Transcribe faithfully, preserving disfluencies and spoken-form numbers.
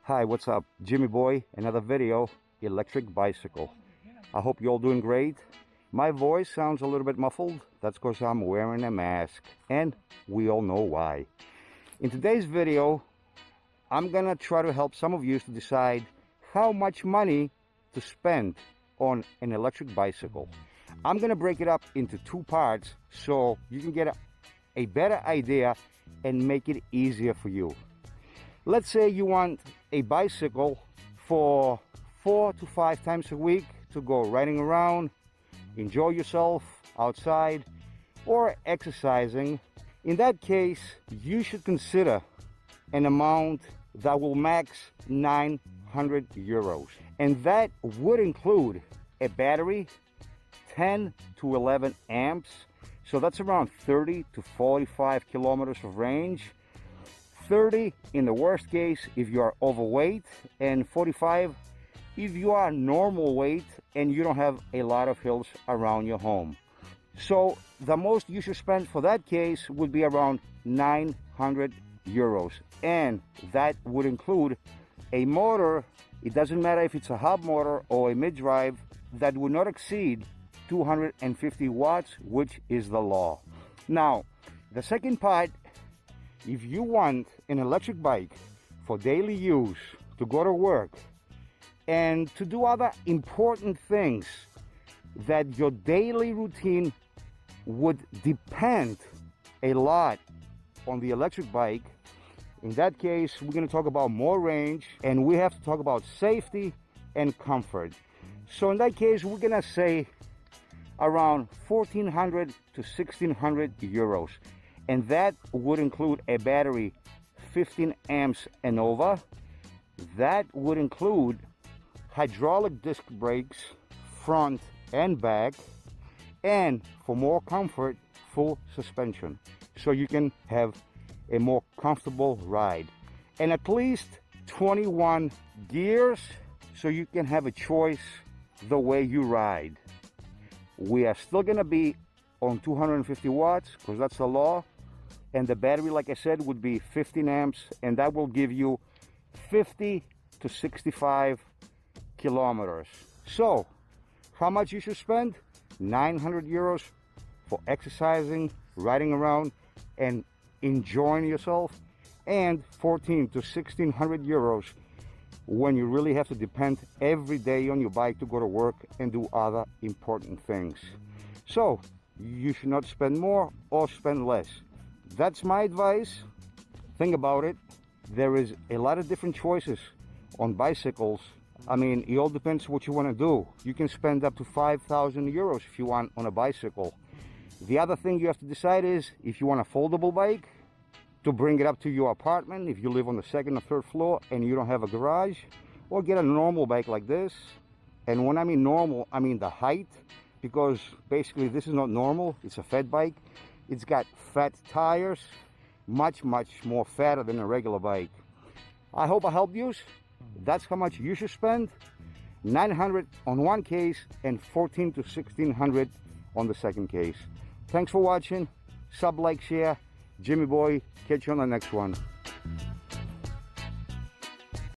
Hi, what's up? Jimmy Boy, another video, electric bicycle. I hope you're all doing great. My voice sounds a little bit muffled. That's because I'm wearing a mask, and we all know why. In today's video, I'm gonna try to help some of you to decide how much money to spend on an electric bicycle. I'm gonna break it up into two parts so you can get a, a better idea and make it easier for you. Let's say you want a bicycle for four to five times a week to go riding around, enjoy yourself outside, or exercising. In that case, you should consider an amount that will max nine hundred euros. And that would include a battery, ten to eleven amps. So that's around thirty to forty-five kilometers of range. thirty in the worst case if you are overweight, and forty-five if you are normal weight and you don't have a lot of hills around your home. So the most you should spend for that case would be around nine hundred euros, and that would include a motor. It doesn't matter if it's a hub motor or a mid-drive, that would not exceed two hundred fifty watts, which is the law. Now, the second part, if you want an electric bike for daily use, to go to work, and to do other important things that your daily routine would depend a lot on the electric bike, in that case, we're going to talk about more range, and we have to talk about safety and comfort. So in that case, we're going to say around fourteen hundred to sixteen hundred euros. And that would include a battery fifteen amps and over. That would include hydraulic disc brakes, front and back, and for more comfort, full suspension. So you can have a more comfortable ride. And at least twenty-one gears, so you can have a choice the way you ride. We are still gonna be on two hundred fifty watts, because that's the law. And the battery, like I said, would be fifteen amps, and that will give you fifty to sixty-five kilometers. So how much you should spend? nine hundred euros for exercising, riding around, and enjoying yourself, and fourteen to sixteen hundred euros when you really have to depend every day on your bike to go to work and do other important things. So you should not spend more or spend less. That's my advice. Think about it. There is a lot of different choices on bicycles. I mean, it all depends what you want to do. You can spend up to five thousand euros if you want on a bicycle. The other thing you have to decide is if you want a foldable bike to bring it up to your apartment, if you live on the second or third floor and you don't have a garage, or get a normal bike like this. And when I mean normal, I mean the height, because basically this is not normal. It's a fat bike. It's got fat tires, much, much more fatter than a regular bike. I hope I helped you. That's how much you should spend. nine hundred on one case and fourteen to sixteen hundred on the second case. Thanks for watching. Sub, like, share. Jimmy Boy. Catch you on the next one.